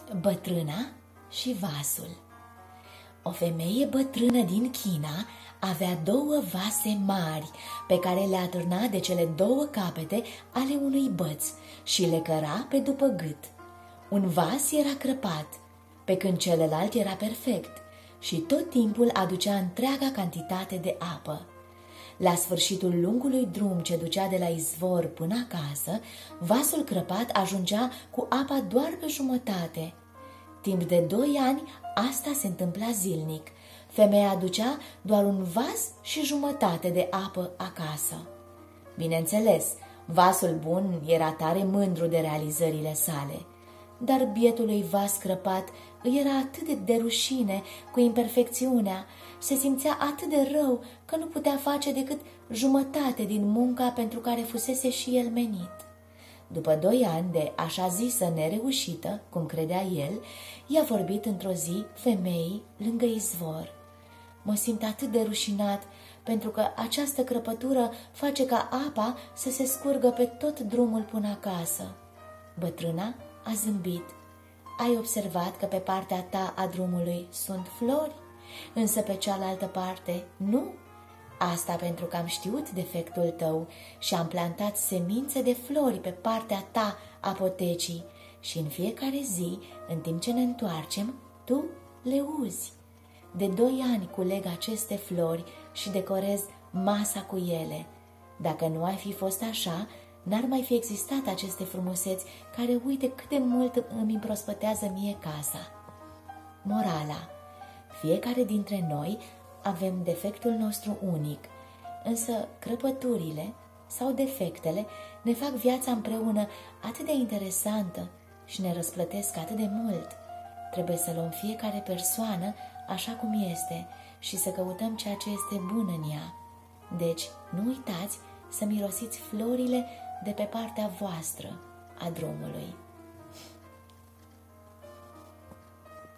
Bătrâna și vasul. O femeie bătrână din China avea 2 vase mari pe care le atârna de cele 2 capete ale unui băț și le căra pe după gât. Un vas era crăpat, pe când celălalt era perfect și tot timpul aducea întreaga cantitate de apă. La sfârșitul lungului drum ce ducea de la izvor până acasă, vasul crăpat ajungea cu apa doar pe jumătate. Timp de 2 ani asta se întâmpla zilnic. Femeia aducea doar un vas și jumătate de apă acasă. Bineînțeles, vasul bun era tare mândru de realizările sale, dar bietului vas crăpat îi era atât de rușine cu imperfecțiunea, se simțea atât de rău că nu putea face decât jumătate din munca pentru care fusese și el menit. După 2 ani de așa zisă nereușită, cum credea el, i-a vorbit într-o zi femeii lângă izvor. Mă simt atât de rușinat pentru că această crăpătură face ca apa să se scurgă pe tot drumul până acasă. Bătrâna a zâmbit. Ai observat că pe partea ta a drumului sunt flori, însă pe cealaltă parte nu? Asta pentru că am știut defectul tău și am plantat semințe de flori pe partea ta a potecii și în fiecare zi, în timp ce ne întoarcem, tu le uzi. De 2 ani culeg aceste flori și decorez masa cu ele. Dacă nu ai fi fost așa, n-ar mai fi existat aceste frumuseți care uite cât de mult îmi împrospătează mie casa. Morala: fiecare dintre noi avem defectul nostru unic, însă crăpăturile sau defectele ne fac viața împreună atât de interesantă și ne răsplătesc atât de mult. Trebuie să luăm fiecare persoană așa cum este și să căutăm ceea ce este bun în ea. Deci, nu uitați să mirosiți florile de pe partea voastră a drumului.